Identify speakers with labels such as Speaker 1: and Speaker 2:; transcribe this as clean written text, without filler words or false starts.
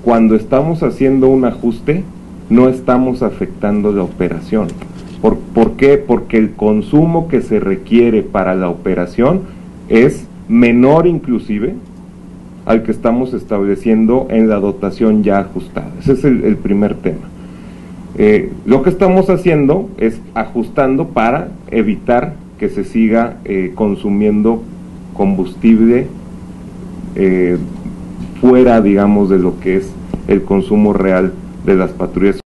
Speaker 1: cuando estamos haciendo un ajuste, no estamos afectando la operación. ¿Por qué? Porque el consumo que se requiere para la operación es menor inclusive al que estamos estableciendo en la dotación ya ajustada. Ese es el primer tema. Lo que estamos haciendo es ajustando para evitar que se siga consumiendo combustible fuera, digamos, de lo que es el consumo real de las patrullas.